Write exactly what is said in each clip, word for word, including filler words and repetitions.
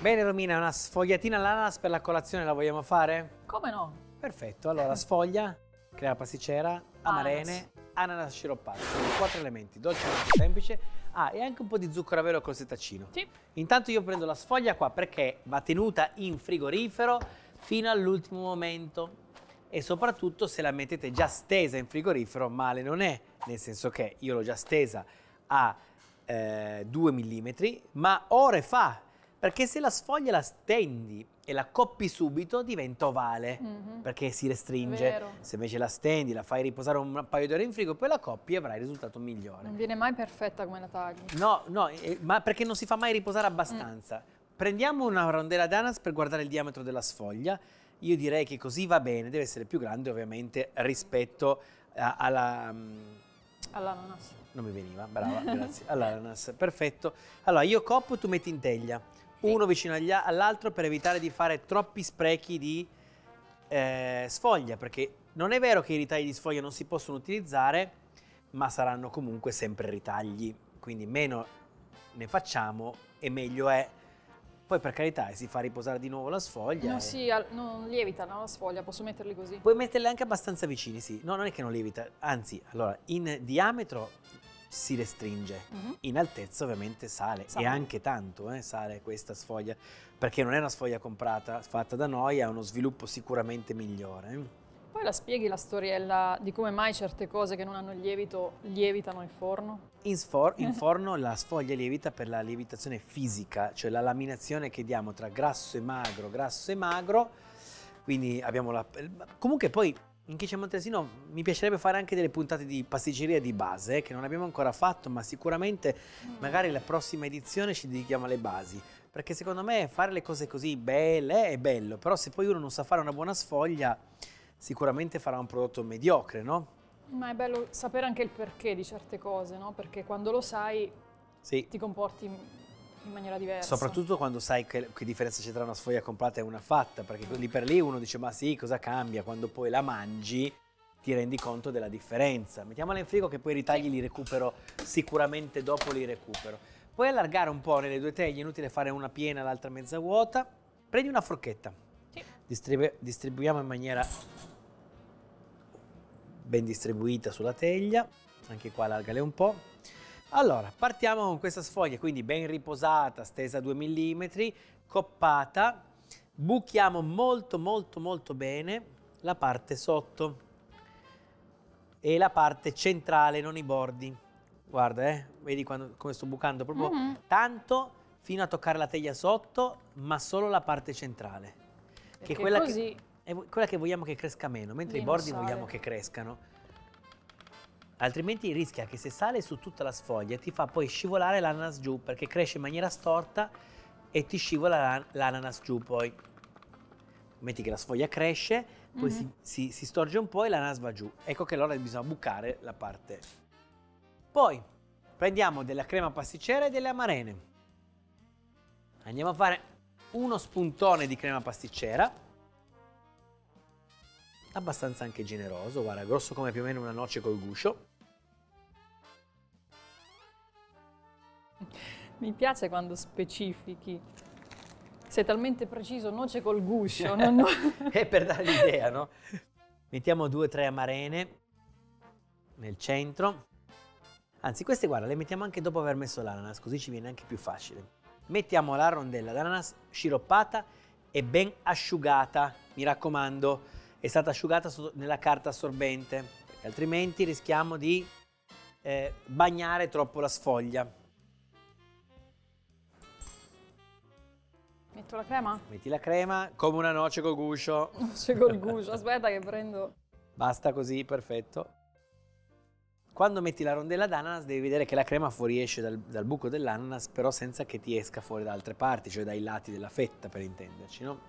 Bene Romina, una sfogliatina all'ananas per la colazione la vogliamo fare? Come no? Perfetto, allora sfoglia, crema pasticcera, amarene, ananas sciroppato. Sono quattro elementi, dolce molto semplice. Ah, e anche un po' di zucchero a velo col setacino. Sì. Intanto io prendo la sfoglia qua perché va tenuta in frigorifero fino all'ultimo momento. E soprattutto se la mettete già stesa in frigorifero, male non è. Nel senso che io l'ho già stesa a eh, due millimetri, ma ore fa. Perché se la sfoglia la stendi e la coppi subito diventa ovale, mm-hmm. perché si restringe. Vero. Se invece la stendi, la fai riposare un paio di ore in frigo, poi la coppi e avrai il risultato migliore. Non viene mai perfetta come la tagli. No, no, eh, ma perché non si fa mai riposare abbastanza. Mm. Prendiamo una rondella d'ananas per guardare il diametro della sfoglia. Io direi che così va bene, deve essere più grande ovviamente rispetto a, alla... Um, all'ananas. Non mi veniva, brava, grazie. All'ananas, perfetto. Allora io coppo, tu metti in teglia. Uno vicino all'altro per evitare di fare troppi sprechi di eh, sfoglia, perché non è vero che i ritagli di sfoglia non si possono utilizzare, ma saranno comunque sempre ritagli, quindi meno ne facciamo e meglio è. Poi per carità si fa riposare di nuovo la sfoglia. No, e... sì, non lievitano la sfoglia, posso metterli così? Puoi metterli anche abbastanza vicini, sì. No, non è che non lievita, anzi, allora, in diametro si restringe, uh-huh. in altezza ovviamente sale, sale. E anche tanto eh, sale questa sfoglia, perché non è una sfoglia comprata, fatta da noi, ha uno sviluppo sicuramente migliore. Poi la spieghi la storiella di come mai certe cose che non hanno lievito lievitano in forno? In, sfor in forno la sfoglia lievita per la lievitazione fisica, cioè la laminazione che diamo tra grasso e magro, grasso e magro, quindi abbiamo la... Comunque poi in Kitchen Montesino mi piacerebbe fare anche delle puntate di pasticceria di base, eh, che non abbiamo ancora fatto, ma sicuramente mm. magari la prossima edizione ci dedichiamo alle basi, perché secondo me fare le cose così belle è bello, però se poi uno non sa fare una buona sfoglia sicuramente farà un prodotto mediocre, no? Ma è bello sapere anche il perché di certe cose, no? Perché quando lo sai sì. ti comporti in maniera diversa. Soprattutto quando sai che, che differenza c'è tra una sfoglia comprata e una fatta, perché lì per lì uno dice ma sì, cosa cambia? Quando poi la mangi ti rendi conto della differenza. Mettiamola in frigo che poi i ritagli li recupero, sicuramente dopo li recupero. Puoi allargare un po' nelle due teglie, inutile fare una piena e l'altra mezza vuota. Prendi una forchetta, sì. Distribu distribuiamo in maniera ben distribuita sulla teglia, anche qua allargale un po'. Allora, partiamo con questa sfoglia, quindi ben riposata, stesa a due millimetri, coppata, buchiamo molto molto molto bene la parte sotto e la parte centrale, non i bordi. Guarda, eh, vedi quando, come sto bucando, proprio mm-hmm. tanto fino a toccare la teglia sotto, ma solo la parte centrale. Perché che è quella così... che è quella che vogliamo che cresca meno, mentre i bordi sale. Vogliamo che crescano. Altrimenti rischia che se sale su tutta la sfoglia ti fa poi scivolare l'ananas giù, perché cresce in maniera storta e ti scivola l'ananas giù poi. Metti che la sfoglia cresce, poi mm-hmm. si, si, si storge un po' e l'ananas va giù. Ecco che allora bisogna bucare la parte. Poi prendiamo della crema pasticcera e delle amarene. Andiamo a fare uno spuntone di crema pasticcera. Abbastanza anche generoso, guarda, grosso come più o meno una noce col guscio. Mi piace quando specifichi. Sei talmente preciso, noce col guscio. non no. È per dare l'idea, no? Mettiamo due o tre amarene nel centro. Anzi, queste, guarda, le mettiamo anche dopo aver messo l'ananas, così ci viene anche più facile. Mettiamo la rondella d'ananas sciroppata e ben asciugata, mi raccomando. È stata asciugata nella carta assorbente, perché altrimenti rischiamo di eh, bagnare troppo la sfoglia. Metto la crema? Metti la crema come una noce col guscio. Noce col guscio, aspetta che prendo... Basta così, perfetto. Quando metti la rondella d'ananas devi vedere che la crema fuoriesce dal, dal buco dell'ananas, però senza che ti esca fuori da altre parti, cioè dai lati della fetta, per intenderci, no?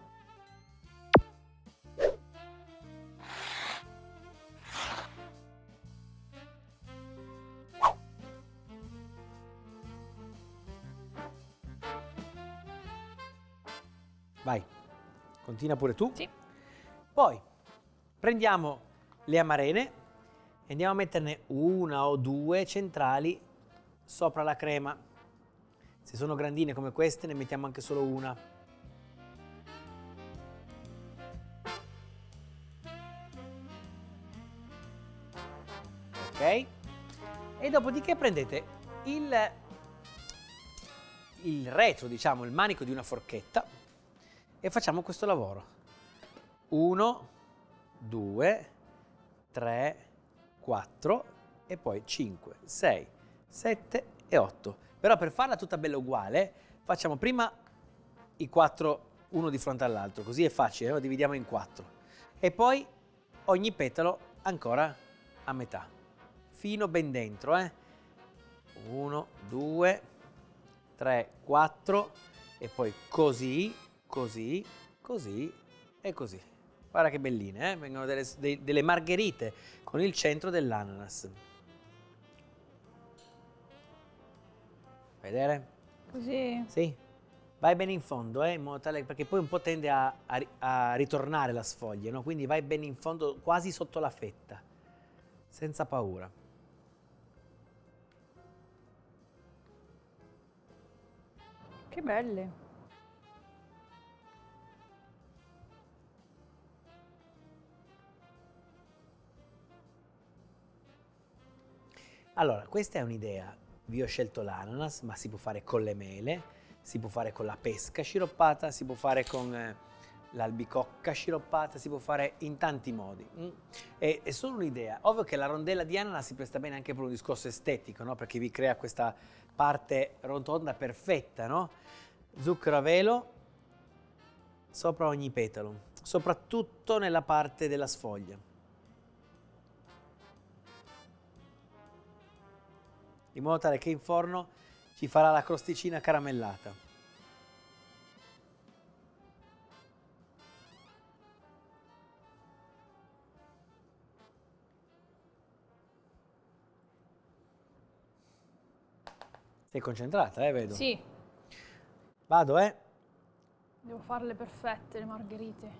Vai, continua pure tu. Sì. Poi prendiamo le amarene e andiamo a metterne una o due centrali sopra la crema. Se sono grandine come queste ne mettiamo anche solo una. ok? E dopodiché prendete il, il retro, diciamo, il manico di una forchetta e facciamo questo lavoro. uno, due, tre, quattro e poi cinque, sei, sette e otto. Però per farla tutta bella uguale facciamo prima i quattro uno di fronte all'altro, così è facile, lo dividiamo in quattro. E poi ogni petalo ancora a metà, fino ben dentro, eh? uno, due, tre, quattro e poi così, così, così e così. Guarda che belline, eh? Vengono delle, dei, delle margherite con il centro dell'ananas. Vedere? Così? Sì. Vai bene in fondo, eh, in modo tale, perché poi un po' tende a, a, a ritornare la sfoglia, no? Quindi vai bene in fondo, quasi sotto la fetta, senza paura. Che belle! Allora, questa è un'idea. Vi ho scelto l'ananas, ma si può fare con le mele, si può fare con la pesca sciroppata, si può fare con eh, l'albicocca sciroppata, si può fare in tanti modi. Mm? È, è solo un'idea. Ovvio che la rondella di ananas si presta bene anche per un discorso estetico, no? Perché vi crea questa parte rotonda perfetta, no? Zucchero a velo sopra ogni petalo, soprattutto nella parte della sfoglia. In modo tale che in forno ci farà la crosticina caramellata. Sei concentrata, eh, vedo? Sì. Vado, eh? Devo farle perfette, le margherite.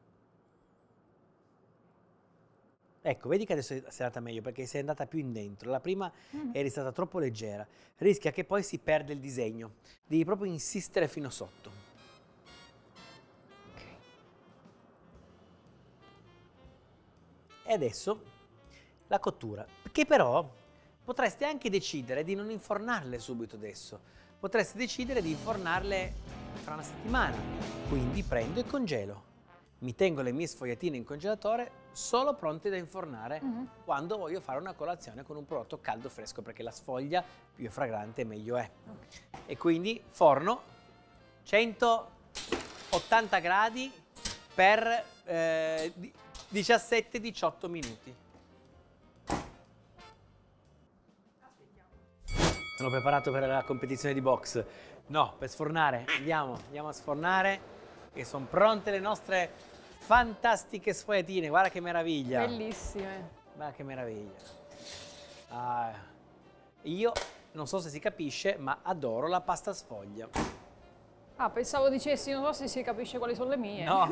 Ecco, vedi che adesso sei andata meglio perché sei andata più in dentro. La prima Mm. eri stata troppo leggera. Rischia che poi si perde il disegno. Devi proprio insistere fino sotto. Ok. E adesso la cottura. Che però potresti anche decidere di non infornarle subito adesso. Potresti decidere di infornarle fra una settimana. Quindi prendo e congelo. Mi tengo le mie sfogliatine in congelatore solo pronte da infornare Mm-hmm. quando voglio fare una colazione con un prodotto caldo fresco, perché la sfoglia più è fragrante meglio è. Okay. E quindi forno centottanta gradi per eh, diciassette diciotto minuti. Sono preparato per la competizione di box. No, per sfornare. Andiamo, andiamo a sfornare e sono pronte le nostre fantastiche sfogliatine. Guarda che meraviglia. Bellissime. Guarda che meraviglia. Ah, io non so se si capisce, ma adoro la pasta sfoglia. Ah, pensavo dicessi, non so se si capisce quali sono le mie. No.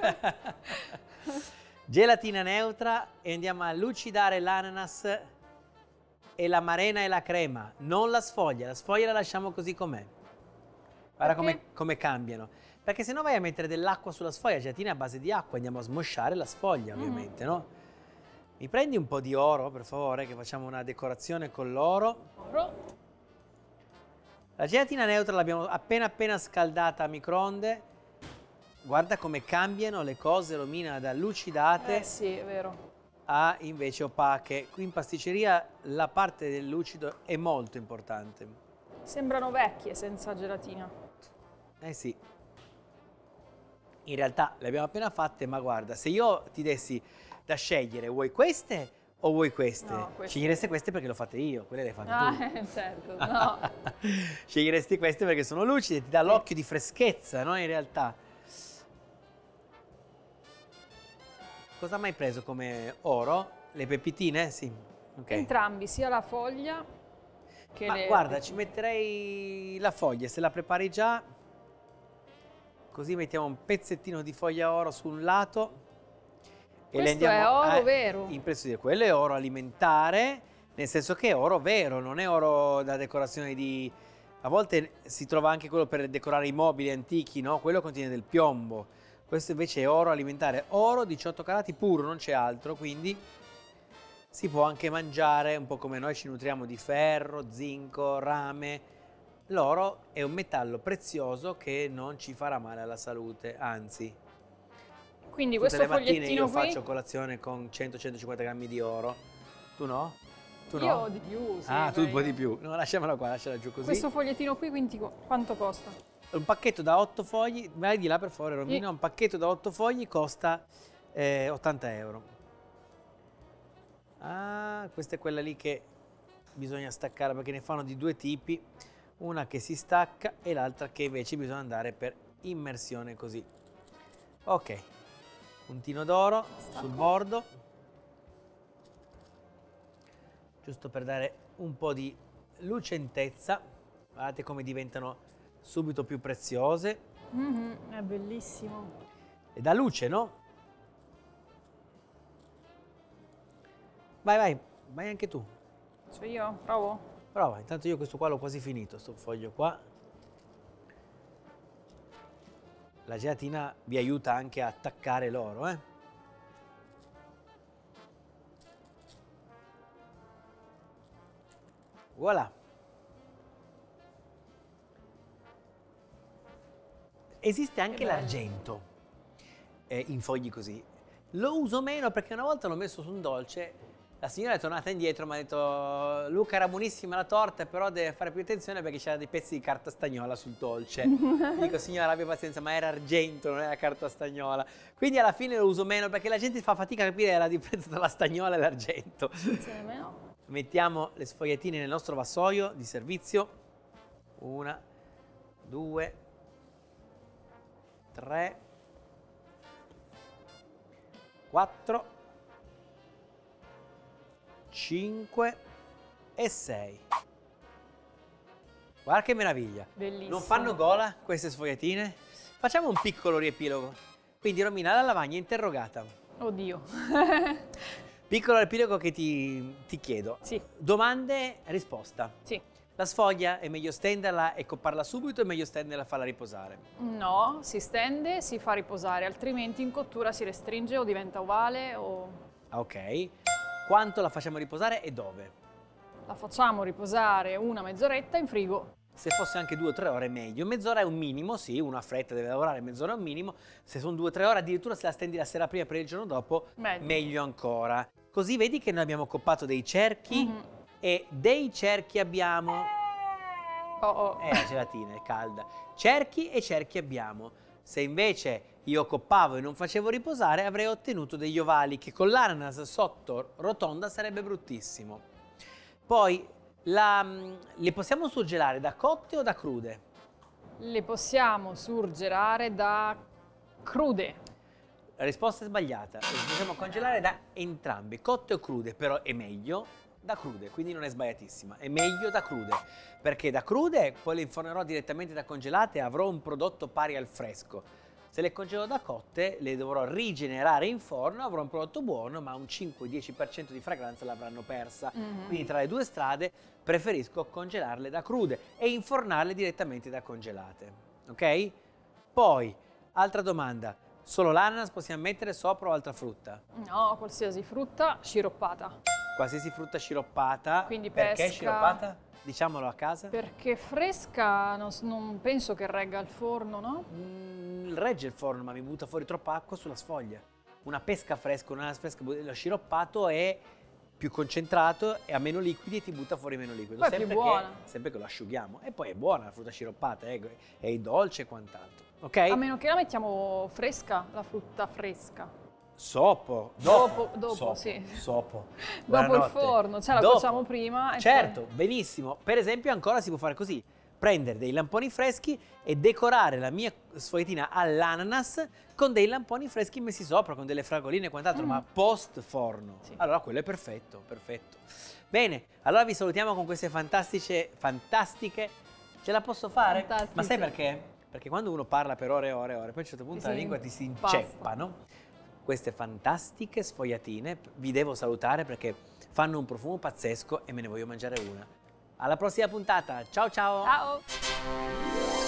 Gelatina neutra e andiamo a lucidare l'ananas e la marena e la crema, non la sfoglia. La sfoglia la lasciamo così com'è. Guarda come, come cambiano. Perché se no vai a mettere dell'acqua sulla sfoglia, gelatina a base di acqua, andiamo a smosciare la sfoglia, ovviamente, mm. no? Mi prendi un po' di oro, per favore, che facciamo una decorazione con l'oro. Oro. La gelatina neutra l'abbiamo appena appena scaldata a microonde. Guarda come cambiano le cose, Romina, da lucidate eh sì, è vero. a invece opache. Qui in pasticceria la parte del lucido è molto importante. Sembrano vecchie senza gelatina. Eh sì. In realtà le abbiamo appena fatte, ma guarda, se io ti dessi da scegliere, vuoi queste o vuoi queste? No, queste. Sceglieresti queste perché l'ho fatte io, quelle le hai fatte ah, tu. Eh, certo, no. Sceglieresti queste perché sono lucide, ti dà l'occhio di freschezza, no? In realtà. Cosa mai preso come oro? Le pepitine? Sì. Okay. Entrambi, sia la foglia che ma le... guarda, ci metterei la foglia, se la prepari già, così mettiamo un pezzettino di foglia oro su un lato e Questo le andiamo è oro a vero. impressione. Quello è oro alimentare, nel senso che è oro vero, non è oro da decorazione di... A volte si trova anche quello per decorare i mobili antichi, no? Quello contiene del piombo. Questo invece è oro alimentare, oro diciotto carati puro, non c'è altro, quindi si può anche mangiare, un po' come noi ci nutriamo di ferro, zinco, rame. L'oro è un metallo prezioso che non ci farà male alla salute, anzi. Quindi tutte questo le mattine fogliettino io qui... faccio colazione con cento centocinquanta grammi di oro. Tu no? Tu io no? di più, sì. Ah, tu un po' io. di più. No, lasciamela qua, lasciala giù così. Questo fogliettino qui quindi quanto costa? Un pacchetto da otto fogli, vai di là per favore Romina, sì. Un pacchetto da otto fogli costa eh, ottanta euro. Ah, questa è quella lì che bisogna staccare perché ne fanno di due tipi, una che si stacca e l'altra che invece bisogna andare per immersione così. Ok, puntino d'oro sul bordo, giusto per dare un po' di lucentezza. Guardate come diventano subito più preziose. Mm-hmm, è bellissimo. E dà luce, no? Vai, vai, vai anche tu. Cioè io? Provo? Prova, intanto io questo qua l'ho quasi finito, sto foglio qua. La gelatina vi aiuta anche a attaccare l'oro, eh? Voilà. Esiste anche l'argento eh, in fogli così. Lo uso meno perché una volta l'ho messo su un dolce, la signora è tornata indietro e mi ha detto Luca era buonissima la torta però deve fare più attenzione perché c'era dei pezzi di carta stagnola sul dolce. Dico signora abbia pazienza ma era argento non era carta stagnola. Quindi alla fine lo uso meno perché la gente fa fatica a capire la differenza tra la stagnola e l'argento. Mettiamo le sfogliatine nel nostro vassoio di servizio. Una, due, tre, quattro, cinque e sei. Guarda che meraviglia. Bellissimo. Non fanno gola queste sfogliatine? Facciamo un piccolo riepilogo. Quindi Romina, la lavagna interrogata. Oddio. Piccolo riepilogo che ti, ti chiedo. Sì. Domande, risposta. Sì. La sfoglia è meglio stenderla e copparla subito o è meglio stenderla e farla riposare? No, si stende, si fa riposare, altrimenti in cottura si restringe o diventa ovale o... Ok. Quanto la facciamo riposare e dove? La facciamo riposare una mezz'oretta in frigo. Se fosse anche due o tre ore è meglio. Mezz'ora è un minimo, sì, una fretta deve lavorare, mezz'ora è un minimo. Se sono due o tre ore, addirittura se la stendi la sera prima per il giorno dopo, meglio, meglio ancora. Così vedi che noi abbiamo coppato dei cerchi mm-hmm. e dei cerchi abbiamo... Oh oh. Eh, la gelatina è calda. Cerchi e cerchi abbiamo. Se invece io coppavo e non facevo riposare, avrei ottenuto degli ovali che con l'ananas sotto rotonda sarebbe bruttissimo. Poi, la, le possiamo surgelare da cotte o da crude? Le possiamo surgelare da crude. La risposta è sbagliata. Le possiamo congelare da entrambe, cotte o crude, però è meglio da crude, quindi non è sbagliatissima. È meglio da crude, perché da crude poi le infornerò direttamente da congelate e avrò un prodotto pari al fresco. Se le congelo da cotte le dovrò rigenerare in forno, avrò un prodotto buono, ma un cinque dieci per cento di fragranza l'avranno persa. Mm-hmm. Quindi tra le due strade preferisco congelarle da crude e infornarle direttamente da congelate. Ok? Poi, altra domanda. Solo l'ananas possiamo mettere sopra o altra frutta? No, qualsiasi frutta sciroppata. Qualsiasi frutta sciroppata. Quindi perché pesca. sciroppata? Diciamolo a casa. Perché fresca non, non penso che regga il forno, no? Mm, regge il forno, ma mi butta fuori troppa acqua sulla sfoglia. Una pesca fresca, una fresca, lo sciroppato è più concentrato e ha meno liquidi e ti butta fuori meno liquido. Poi è sempre più buona. Che, sempre che lo asciughiamo. E poi è buona la frutta sciroppata, eh, è dolce e quant'altro. Ok? A meno che la mettiamo fresca, la frutta fresca. Sopo, dopo, dopo, dopo sopo, sì. Sopo. Dopo il forno, cioè la dopo. cuociamo prima. E certo, poi... benissimo. Per esempio ancora si può fare così. Prendere dei lamponi freschi e decorare la mia sfogliatina all'ananas con dei lamponi freschi messi sopra, con delle fragoline e quant'altro, mm. ma post forno. Sì. Allora quello è perfetto, perfetto. Bene, allora vi salutiamo con queste fantastiche, fantastiche. Ce la posso fare? Fantastiche. Ma sai perché? Perché quando uno parla per ore e ore e ore, poi a un certo punto sì, la lingua ti si inceppa, no? Queste fantastiche sfogliatine vi devo salutare perché fanno un profumo pazzesco e me ne voglio mangiare una. Alla prossima puntata, ciao ciao! Ciao!